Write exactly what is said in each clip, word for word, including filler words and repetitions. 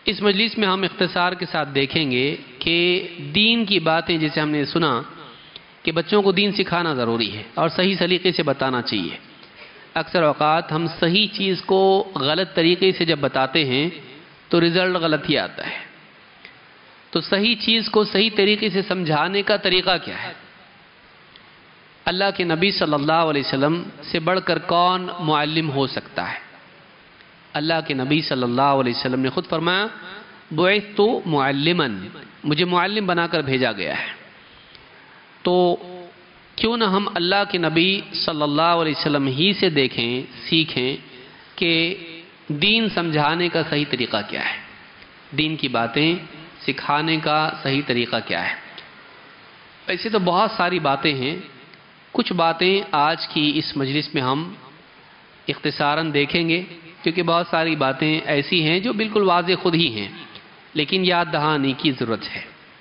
اس مجلس میں ہم اختصار کے ساتھ دیکھیں گے کہ دین کی باتیں جیسے ہم نے سنا کہ بچوں کو دین سکھانا ضروری ہے اور صحیح سلیقے سے بتانا چاہیے۔ اکثر اوقات ہم صحیح چیز کو غلط طریقے سے جب بتاتے ہیں تو رزلٹ غلط ہی آتا ہے۔ تو صحیح چیز کو صحیح طریقے سے سمجھانے کا طریقہ کیا ہے؟ اللہ کے نبی صلی اللہ علیہ وسلم سے بڑھ کر کون معلم ہو سکتا ہے؟ اللہ کے نبی صلی اللہ علیہ وسلم نے خود فرمایا بعثت معلما، مجھے معلم بنا کر بھیجا گیا ہے۔ تو کیوں نہ ہم اللہ کے نبی صلی اللہ علیہ وسلم ہی سے دیکھیں، سیکھیں کہ دین سمجھانے کا صحیح طریقہ کیا ہے، دین کی باتیں سکھانے کا صحیح طریقہ کیا ہے۔ ایسے تو بہت ساری باتیں ہیں، کچھ باتیں آج کی اس مجلس میں ہم اختصاراً دیکھیں گے کیونکہ بہت ساری باتیں ایسی ہیں جو بالکل واضح خود ہی ہیں لیکن یاد دہانی کی ضرورت ہے۔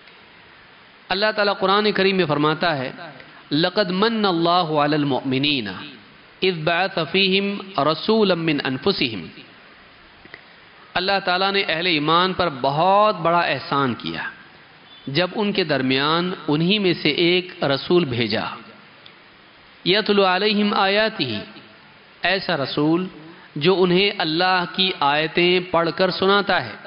اللہ تعالیٰ قرآن کریم میں فرماتا ہے لَقَدْ مَنَّ اللَّهُ عَلَى الْمُؤْمِنِينَ إِذْ بَعَثَ فِيهِمْ رَسُولًا مِّنْ أَنفُسِهِمْ، اللہ تعالیٰ نے اہل ایمان پر بہت بڑا احسان کیا جب ان کے درمیان انہی میں سے ایک رسول بھیجا، يَتْلُو عَلَيْهِمْ آيَاتِهِ، ایسا رسول جو انہیں اللہ کی آیتیں پڑھ کر سناتا ہے،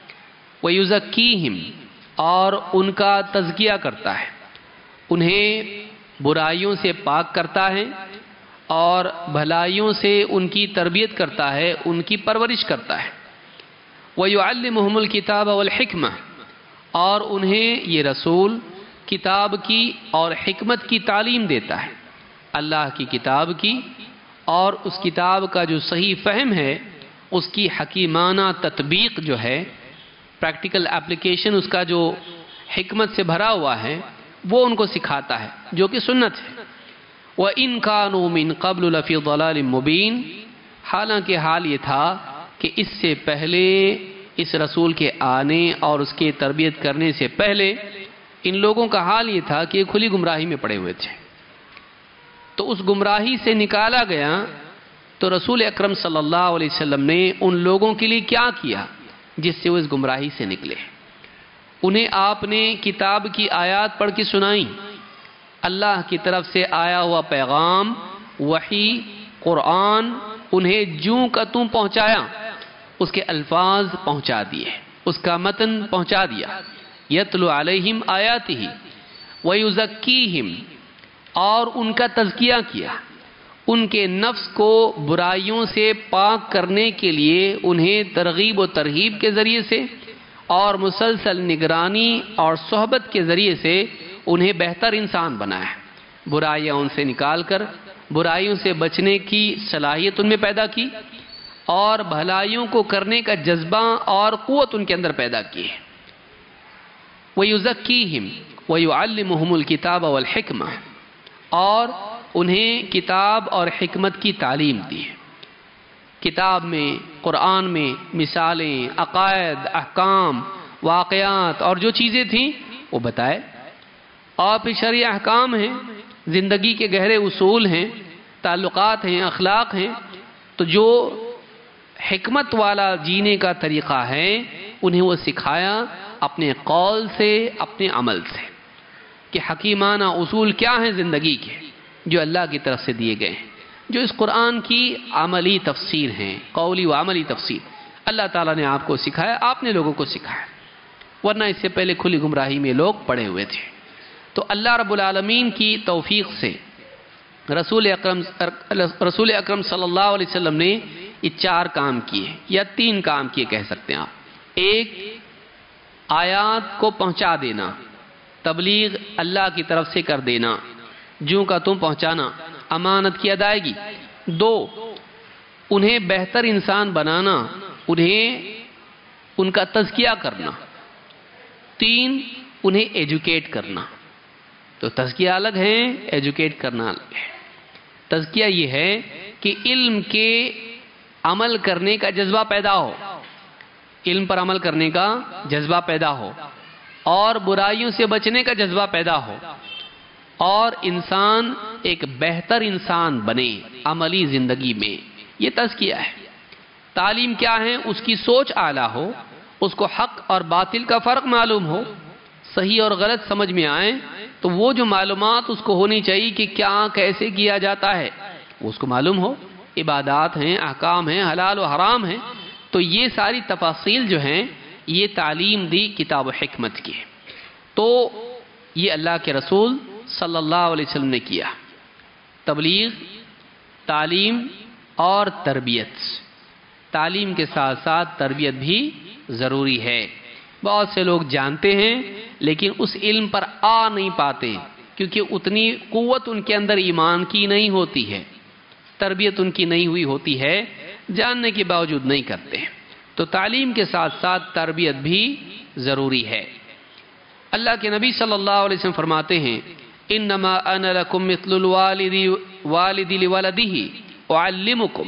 وَيُزَكِّيهِمْ، اور ان کا تزکیہ کرتا ہے، انہیں برائیوں سے پاک کرتا ہے اور بھلائیوں سے ان کی تربیت کرتا ہے، ان کی پرورش کرتا ہے، وَيُعَلِّمُهُمُ الْكِتَابَ وَالْحِكْمَةَ، اور انہیں یہ رسول کتاب کی اور حکمت کی تعلیم دیتا ہے، اللہ کی کتاب کی اور اس کتاب کا جو صحیح فہم ہے اس کی حکیمانہ تطبیق جو ہے، پریکٹیکل اپلیکیشن اس کا جو حکمت سے بھرا ہوا ہے وہ ان کو سکھاتا ہے جو کہ سنت ہے۔ وَإِن كَانُوا مِن قَبْلُ لَفِي ضَلَالٍ مُبِينٍ، حالانکہ حال یہ تھا کہ اس سے پہلے، اس رسول کے آنے اور اس کے تربیت کرنے سے پہلے ان لوگوں کا حال یہ تھا کہ کھلی گمراہی میں پڑے ہوئے تھے، تو اس گمراہی سے نکالا گیا تو رسول اکرم صلی اللہ علیہ وسلم نے ان لوگوں کے لیے کیا کیا جس سے وہ اس گمراہی سے نکلے؟ انہیں آپ نے کتاب کی آیات پڑھ کے سنائیں، اللہ کی طرف سے آیا ہوا پیغام، وحی، قرآن انہیں جوں کا توں پہنچایا، اس کے الفاظ پہنچا دیے، اس کا متن پہنچا دیا۔ یتلو علیہم آیاتہ ویزکیہم، اور ان کا تزکیہ کیا، ان کے نفس کو برائیوں سے پاک کرنے کے لیے انہیں ترغیب و ترہیب کے ذریعے سے اور مسلسل نگرانی اور صحبت کے ذریعے سے انہیں بہتر انسان بنایا، برائیاں ان سے نکال کر برائیوں سے بچنے کی صلاحیت ان میں پیدا کی اور بھلائیوں کو کرنے کا جذبہ اور قوت ان کے اندر پیدا کی ہے۔ وَيُزَكِّيهِمْ وَيُعَلِّمُهُمُ الْكِتَابَ وَالْحِكْمَةَ، اور انہیں کتاب اور حکمت کی تعلیم دی ہے۔ کتاب میں، قرآن میں مثالیں، عقائد، احکام، واقعات اور جو چیزیں تھیں وہ بتائے، اور پھر شرعی احکام ہیں، زندگی کے گہرے اصول ہیں، تعلقات ہیں، اخلاق ہیں، تو جو حکمت والا جینے کا طریقہ ہے انہیں وہ سکھایا اپنے قول سے، اپنے عمل سے، کہ حکیمانہ اصول کیا ہیں زندگی کے جو اللہ کی طرف سے دیے گئے ہیں، جو اس قرآن کی عملی تفسیر ہیں، قولی و عملی تفسیر اللہ تعالیٰ نے آپ کو سکھایا، آپ نے لوگوں کو سکھایا، ورنہ اس سے پہلے کھلی گمراہی میں لوگ پڑے ہوئے تھے۔ تو اللہ رب العالمین کی توفیق سے رسول اکرم رسول اکرم صلی اللہ علیہ وسلم نے یہ چار کام کیے یا تین کام کیے کہہ سکتے ہیں آپ۔ ایک، آیات کو پہنچا دینا، تبلیغ اللہ کی طرف سے کر دینا، جوں کا توں پہنچانا، امانت کی ادائیگی۔ دو، انہیں بہتر انسان بنانا، انہیں ان کا تزکیہ کرنا۔ تین، انہیں ایجوکیٹ کرنا۔ تو تزکیہ الگ ہے، ایجوکیٹ کرنا الگ ہے۔ تزکیہ یہ ہے کہ علم کے عمل کرنے کا جذبہ پیدا ہو، علم پر عمل کرنے کا جذبہ پیدا ہو اور برائیوں سے بچنے کا جذبہ پیدا ہو اور انسان ایک بہتر انسان بنے عملی زندگی میں، یہ تزکیہ ہے۔ تعلیم کیا ہے؟ اس کی سوچ اعلیٰ ہو، اس کو حق اور باطل کا فرق معلوم ہو، صحیح اور غلط سمجھ میں آئیں، تو وہ جو معلومات اس کو ہونی چاہیے کہ کیا کیسے کیا جاتا ہے وہ اس کو معلوم ہو۔ عبادات ہیں، احکام ہیں، حلال و حرام ہیں، تو یہ ساری تفاصیل جو ہیں یہ تعلیم دی کتاب و حکمت کی۔ تو یہ اللہ کے رسول صلی اللہ علیہ وسلم نے کیا، تبلیغ، تعلیم اور تربیت۔ تعلیم کے ساتھ ساتھ تربیت بھی ضروری ہے۔ بہت سے لوگ جانتے ہیں لیکن اس علم پر آ نہیں پاتے کیونکہ اتنی قوت ان کے اندر ایمان کی نہیں ہوتی ہے، تربیت ان کی نہیں ہوئی ہوتی ہے، جاننے کے باوجود نہیں کرتے۔ تو تعلیم کے ساتھ ساتھ تربیت بھی ضروری ہے۔ اللہ کے نبی صلی اللہ علیہ وسلم فرماتے ہیں انما انا لکم مثل الوالد والد لولدہ اعلمکم،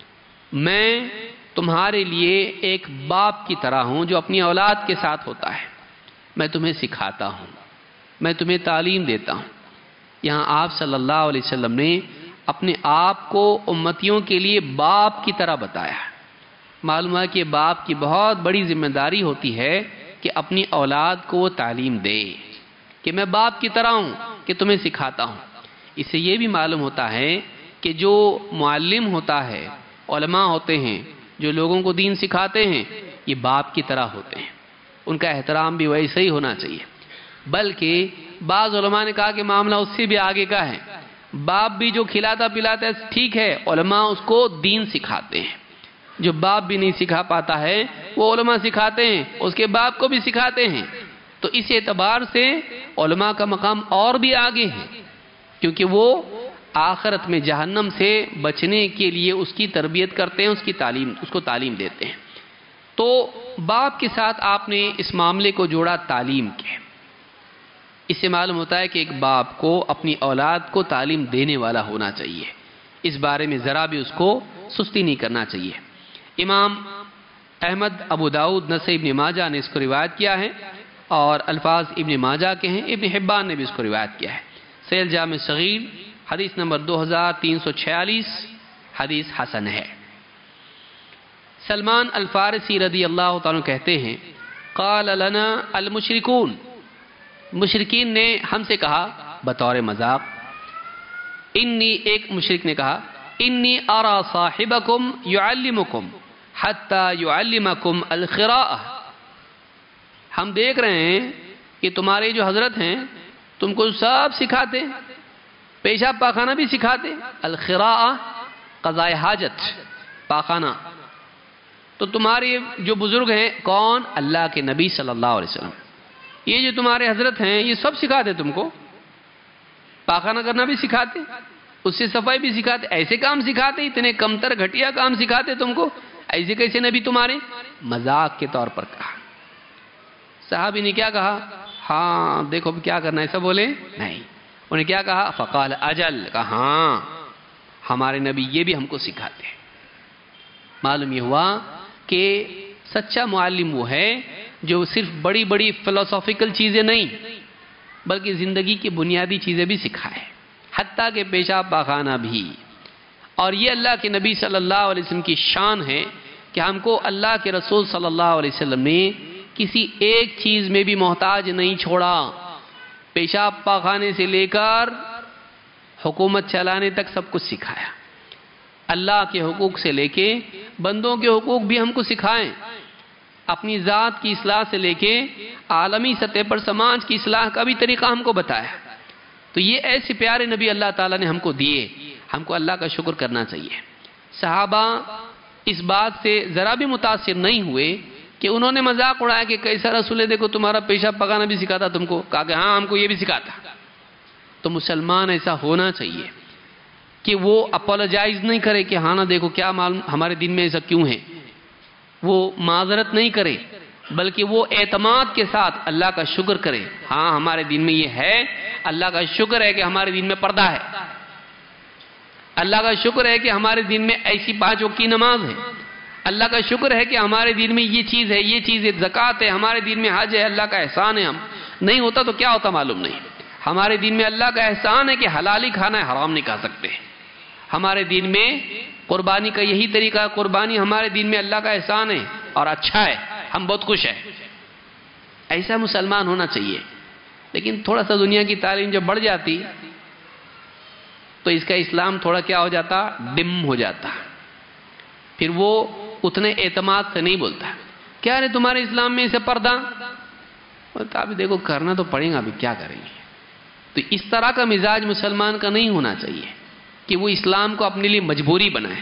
میں تمہارے لیے ایک باپ کی طرح ہوں جو اپنی اولاد کے ساتھ ہوتا ہے، میں تمہیں سکھاتا ہوں، میں تمہیں تعلیم دیتا ہوں۔ یہاں آپ صلی اللہ علیہ وسلم نے اپنے آپ کو امتیوں کے لیے باپ کی طرح بتایا۔ معلوم ہے کہ باپ کی بہت بڑی ذمہ داری ہوتی ہے کہ اپنی اولاد کو وہ تعلیم دے کہ میں باپ کی طرح ہوں کہ تمہیں سکھاتا ہوں۔ اس سے یہ بھی معلوم ہوتا ہے کہ جو معلم ہوتا ہے، علماء ہوتے ہیں جو لوگوں کو دین سکھاتے ہیں، یہ باپ کی طرح ہوتے ہیں، ان کا احترام بھی ویسے ہی ہونا چاہیے۔ بلکہ بعض علماء نے کہا کہ معاملہ اس سے بھی آگے کا ہے، باپ بھی جو کھلاتا پلاتا ہے ٹھیک ہے، علماء اس کو دین سکھاتے ہیں۔ جو باپ بھی نہیں سکھا پاتا ہے وہ علماء سکھاتے ہیں، اس کے باپ کو بھی سکھاتے ہیں۔ تو اس اعتبار سے علماء کا مقام اور بھی آگے ہے، کیونکہ وہ آخرت میں جہنم سے بچنے کے لیے اس کی تربیت کرتے ہیں، اس کی تعلیم اس کو تعلیم دیتے ہیں۔ تو باپ کے ساتھ آپ نے اس معاملے کو جوڑا تعلیم کے۔ اس سے معلوم ہوتا ہے کہ ایک باپ کو اپنی اولاد کو تعلیم دینے والا ہونا چاہیے، اس بارے میں ذرا بھی اس کو سستی نہیں کرنا چاہیے۔ امام احمد، ابو داؤد، نسائی، ابن ماجہ نے اس کو روایت کیا ہے اور الفاظ ابن ماجہ کے ہیں، ابن حبان نے بھی اس کو روایت کیا ہے۔ سیل جامع صغیر حدیث نمبر دو ہزار تین سو چھیالیس، حدیث حسن ہے۔ سلمان الفارسی رضی اللہ تعالیٰ کہتے ہیں قال لنا المشرکون، مشرکین نے ہم سے کہا بطور مذاق، انی، ایک مشرک نے کہا انی ارى صاحبکم یعلمکم حتی یعلمکم القراءہ، ہم دیکھ رہے ہیں کہ تمہارے جو حضرت ہیں تم کو سب سکھاتے، پیشاب پاخانہ بھی سکھاتے، القراءہ قضاء حاجت، پاخانہ۔ تو تمہارے جو بزرگ ہیں کون؟ اللہ کے نبی صلی اللہ علیہ وسلم، یہ جو تمہارے حضرت ہیں یہ سب سکھاتے تم کو، پاخانہ کرنا بھی سکھاتے، اس سے صفائی بھی سکھاتے، ایسے کام سکھاتے، اتنے کمتر گھٹیا کام سکھاتے تم کو، ایسے کیسے نبی تمہارے؟ مذاق کے طور پر کہا۔ صحابی نے کیا کہا؟ ہاں دیکھو کیا کرنا ہے، ایسا بولے نہیں، انہیں کیا کہا؟ فقال اجل، کہا ہاں ہمارے نبی یہ بھی ہم کو سکھاتے ہیں۔ معلوم یہ ہوا کہ سچا معلم وہ ہے جو صرف بڑی بڑی فلسافیکل چیزیں نہیں بلکہ زندگی کی بنیادی چیزیں بھی سکھائے، حتیٰ کہ پیشاب پاخانہ بھی۔ اور یہ اللہ کے نبی صلی اللہ علیہ وسلم کی شان ہے کہ ہم کو اللہ کے رسول صلی اللہ علیہ وسلم نے کسی ایک چیز میں بھی محتاج نہیں چھوڑا، پیشاب پاخانے سے لے کر حکومت چلانے تک سب کچھ سکھایا۔ اللہ کے حقوق سے لے کے بندوں کے حقوق بھی ہم کو سکھائیں، اپنی ذات کی اصلاح سے لے کے عالمی سطح پر سماج کی اصلاح کا بھی طریقہ ہم کو بتایا۔ تو یہ ایسے پیارے نبی اللہ تعالیٰ نے ہم کو دیے، ہم کو اللہ کا شکر کرنا چاہیے۔ صحابہ اس بات سے ذرا بھی متاثر نہیں ہوئے کہ انہوں نے مذاق اڑایا کہ کیسا رسول ہے، دیکھو تمہارا پیشاب پکانا بھی سکھاتا تم کو، کہا کہ ہاں ہم کو یہ بھی سکھاتا۔ تو مسلمان ایسا ہونا چاہیے کہ وہ اپولوجائز نہیں کرے کہ ہاں نا دیکھو کیا معلوم ہمارے دین میں ایسا کیوں ہے، وہ معذرت نہیں کرے بلکہ وہ اعتماد کے ساتھ اللہ کا شکر کرے، ہاں ہمارے دین میں یہ ہے، اللہ کا شکر ہے کہ ہمارے دین میں پردہ ہے، اللہ کا شکر ہے کہ ہمارے دین میں ایسی پانچ وقت کی نماز ہے، اللہ کا شکر ہے کہ ہمارے دین میں یہ چیز ہے، یہ چیز ہے، زکوٰۃ ہے، ہمارے دین میں حج ہے، اللہ کا احسان ہے۔ ہم نہیں ہوتا تو کیا ہوتا معلوم نہیں۔ ہمارے دین میں اللہ کا احسان ہے کہ حلالی کھانا ہے، حرام نہیں کھا سکتے۔ ہمارے دین میں قربانی کا یہی طریقہ ہے، قربانی ہمارے دین میں اللہ کا احسان ہے اور اچھا ہے، ہم بہت خوش ہیں. ایسا مسلمان ہونا چاہیے. لیکن تھوڑا سا دنیا کی تعلیم جب بڑھ جاتی تو اس کا اسلام تھوڑا کیا ہو جاتا؟ ڈم ہو جاتا. پھر وہ اتنے اعتماد سے نہیں بولتا. کیا رہے تمہارے اسلام میں اسے پردہ؟ بولتا ابھی دیکھو کرنا تو پڑے گا، ابھی کیا کریں گے. تو اس طرح کا مزاج مسلمان کا نہیں ہونا چاہیے کہ وہ اسلام کو اپنے لیے مجبوری بنائے.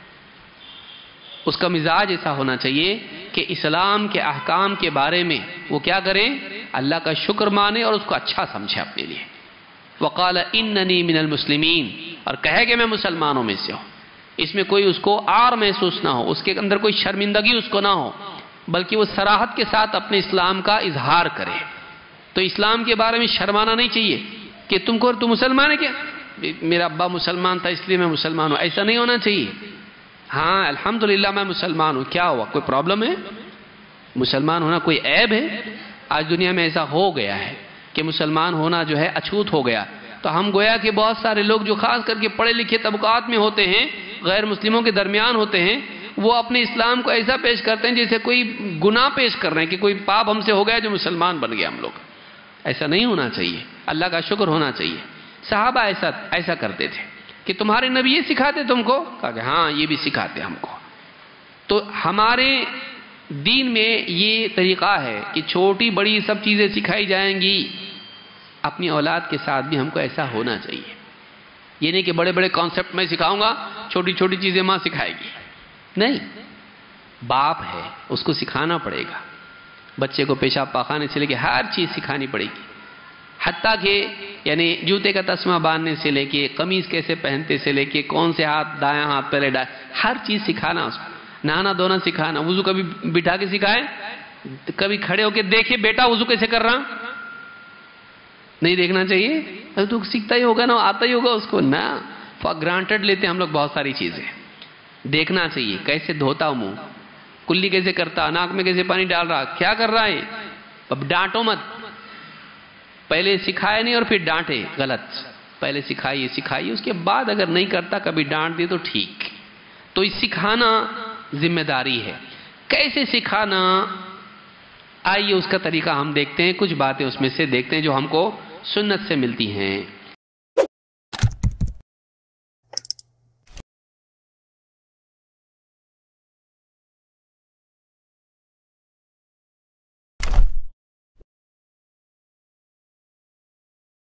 اس کا مزاج ایسا ہونا چاہیے کہ اسلام کے احکام کے بارے میں وہ کیا کریں؟ اللہ کا شکر مانے اور اس کو اچھا سمجھے اپنے لیے. وقال اننی من المسلمین، اور کہے کہ میں مسلمانوں میں سے ہوں. اس میں کوئی اس کو آر محسوس نہ ہو، اس کے اندر کوئی شرمندگی اس کو نہ ہو، بلکہ وہ صراحت کے ساتھ اپنے اسلام کا اظہار کرے. تو اسلام کے بارے میں شرمانا نہیں چاہیے کہ تم کو تم مسلمان ہے کیا؟ میرا ابا مسلمان تھا اس لیے میں مسلمان ہوں. ایسا نہیں ہونا چاہیے. ہاں الحمدللہ میں مسلمان ہوں، کیا ہوا؟ کوئی پرابلم ہے؟ مسلمان ہونا کوئی عیب ہے؟ آج دنیا میں ایسا ہو گیا ہے کہ مسلمان ہونا جو ہے اچھوت ہو گیا. تو ہم گویا کہ بہت سارے لوگ جو خاص کر کے پڑھے لکھے طبقات میں ہوتے ہیں، غیر مسلموں کے درمیان ہوتے ہیں، وہ اپنے اسلام کو ایسا پیش کرتے ہیں جیسے کوئی گناہ پیش کر رہے ہیں کہ کوئی پاپ ہم سے ہو گیا جو مسلمان بن گیا ہم لوگ. ایسا نہیں ہونا چاہیے. اللہ کا شکر ہونا چاہیے. صحابہ ایسا ایسا کرتے تھے کہ تمہارے نبی یہ سکھاتے تم کو؟ کہا کہ ہاں یہ بھی سکھاتے ہم کو. تو ہمارے دین میں یہ طریقہ ہے کہ چھوٹی بڑی سب چیزیں سکھائی جائیں گی. اپنی اولاد کے ساتھ بھی ہم کو ایسا ہونا چاہیے. یہ نہیں کہ بڑے بڑے کانسیپٹ میں سکھاؤں گا، چھوٹی چھوٹی چیزیں ماں سکھائے گی. نہیں، باپ ہے اس کو سکھانا پڑے گا. بچے کو پیشاب پاخانے سے لے کے ہر چیز سکھانی پڑے گی. حتیٰ کہ یعنی جوتے کا تسمہ باندھنے سے لے کے قمیض کیسے پہنتے سے لے کے کون سے ہاتھ دایاں ہاتھ پہلے ڈائیں، ہر چیز سکھانا اس کو. نہانا دھونا سکھانا. وضو کبھی بٹھا کے سکھائے؟ کبھی کھڑے ہو کے دیکھے بیٹا وضو کیسے کر رہا؟ نہیں دیکھنا چاہیے. تو سیکھتا ہی ہوگا نا، آتا ہی ہوگا اس کو نا. فار گرانٹڈ لیتے ہم لوگ بہت ساری چیزیں. دیکھنا چاہیے کیسے دھوتا ہوں منہ، کلی کیسے کرتا، ناک میں کیسے پانی ڈال رہا، کیا کر رہا ہے. اب ڈانٹو مت. پہلے سکھائے نہیں اور پھر ڈانٹے، غلط. پہلے سکھائیے سکھائیے اس کے بعد اگر نہیں کرتا کبھی ڈانٹ دی تو ٹھیک. تو اس سکھانا ذمہ داری ہے. کیسے سکھانا؟ آئیے اس کا طریقہ ہم دیکھتے ہیں. کچھ باتیں اس میں سے دیکھتے ہیں جو ہم کو سنت سے ملتی ہیں.